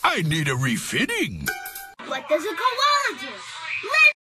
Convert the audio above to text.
I need a refitting. What does a koala do?